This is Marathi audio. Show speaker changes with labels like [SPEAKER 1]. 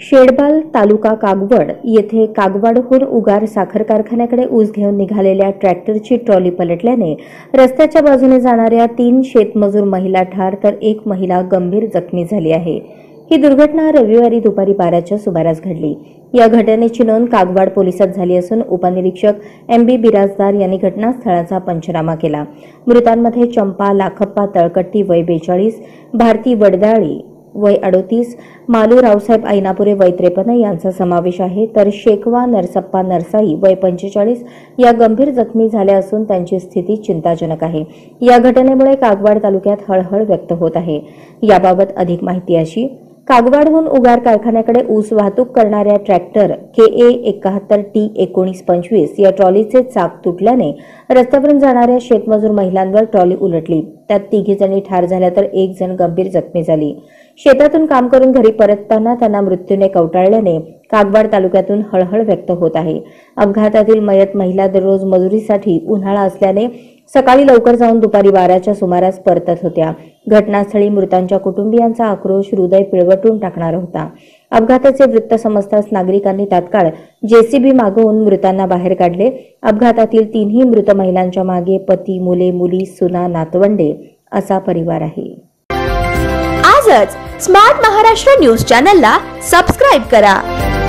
[SPEAKER 1] शेडबाल तालुका कागवड येथे कागवाडहून उगार साखर कारखान्याकडे ऊस घेऊन निघालेल्या ट्रॅक्टरची ट्रॉली पलटल्याने रस्त्याच्या बाजूने जाणाऱ्या 3 शेतमजूर महिला ठार तर 1 महिला गंभीर जखमी झाली आहे। ही दुर्घटना रविवारी दुपारी 12च्या सुमारास घडली। या घटनेची नोंद कागवाड पोलिसात झाली असून उपनिरीक्षक MB बिराजदार यांनी घटनास्थळाचा पंचनामा केला। मृतांमध्ये चंपा लाखप्पा तळकट्टी वय 42, भारती वडदाळी वय 38, मालू रावसाहेब ऐनापुरे वय 53 यांचा समावेश आहे, तर शेकवा नरसप्पा नरसाई वय 45 या गंभीर जखमी झाल्या असून त्यांची स्थिती चिंताजनक आहे। या घटनेमुळे कागवाड तालुक्यात हळहळ व्यक्त होत आहे। याबाबत अधिक माहिती अशी, कागवाडहून उगार कारखान्याकडे ऊस वाहतूक करणाऱ्या ट्रॅक्टर KA 71T 1925 या ट्रॉलीचे चाक तुटल्याने रस्त्यावरून जाणाऱ्या शेतमजूर महिलांवर ट्रॉली उलटली। त्यात 3 जणी ठार झाल्या तर 1 जण गंभीर जखमी झाली। शेतातून काम करून घरी परतताना त्यांना मृत्यूने कवटाळल्याने कागवाड तालुक्यातून हळहळ व्यक्त होत आहे। अपघातातील मयत महिला दररोज मजुरीसाठी उन्हाळा असल्याने सकाळी लवकर जाऊन दुपारी 12च्या सुमारास परतत होत्या। घटनास्थळी मृतांच्या कुटुंबियांचा आक्रोश हृदय पिळवटून टाकणारा होता। अपघाताचे वृत्त समजताच नागरिकांनी तात्काळ JCB मागवून मृतांना बाहेर काढले। अपघातातील 3ही मृत महिलांच्या मागे पती, मुले, मुली, सुना, नातवंडे असा परिवार आहे।
[SPEAKER 2] आजच स्मार्ट महाराष्ट्र न्यूज चॅनलला सबस्क्राइब करा।